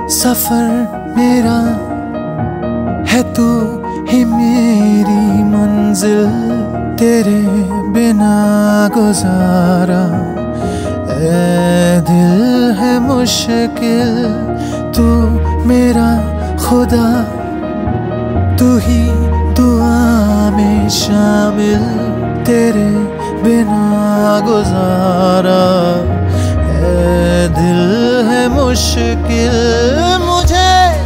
सफर मेरा है तू ही मेरी मंजिल, तेरे बिना गुजारा ए दिल है मुश्किल। तू मेरा खुदा, तू ही दुआ में शामिल, तेरे बिना गुजारा ए दिल है मुश्किल। मुझे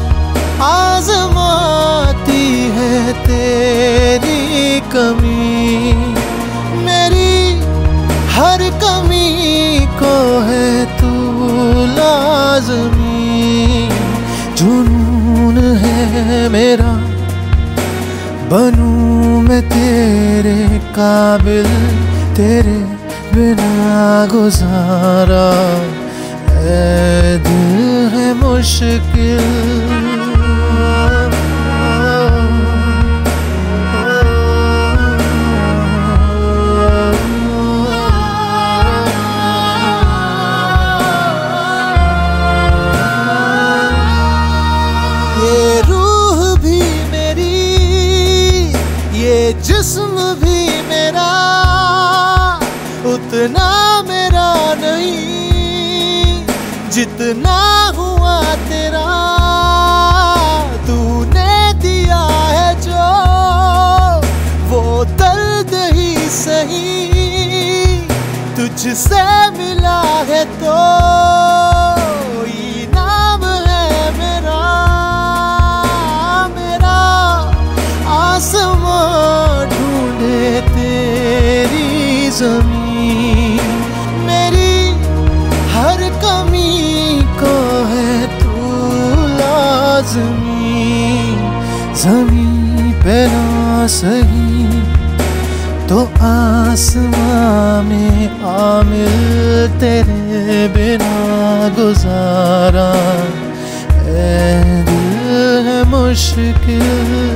आजमाती है तेरी कमी, मेरी हर कमी को है तू लाज़मी। जुनून है मेरा बनूं मैं तेरे काबिल, तेरे बिना गुजारा ए दिल है मुश्किल। ये रूह भी मेरी, ये जिस्म भी मेरा, उतना मेरा नहीं जितना हुआ तेरा। तूने दिया है जो वो दर्द ही सही, तुझसे मिला है तो इनाम है मेरा। मेरा आसमां ढूंढे तेरी ज़मीन, मेरी हर कमी को है तू लाज़मी। ज़मीं पे ना सही तो आसमां में आमिल, तेरे बिना गुजारा ए दिल है मुश्किल।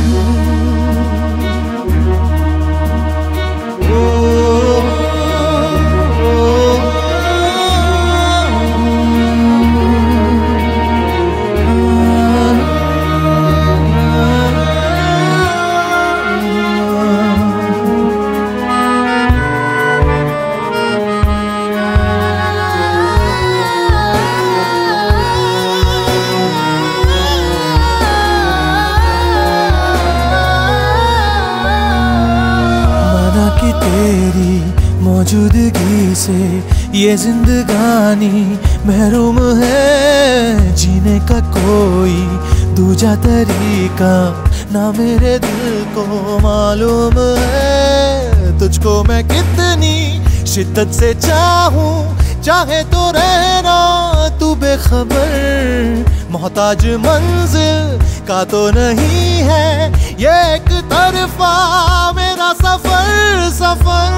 कि तेरी मौजूदगी से ये जिंदगानी महरूम है, जीने का कोई दूजा तरीका ना मेरे दिल को मालूम है। तुझको मैं कितनी शिद्दत से चाहूं, चाहे तो रहना तू बेखबर, मोहताज मंजिल का तो नहीं है ये एक तरफा मेरा सफर। सफर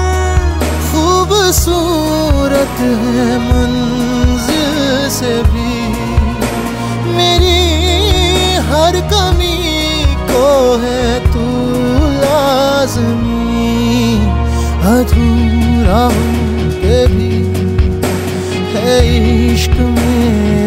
खूबसूरत है मंजिल से भी, मेरी हर कमी को है तू लाज़मी। अधूरा हूँ के भी है इश्क में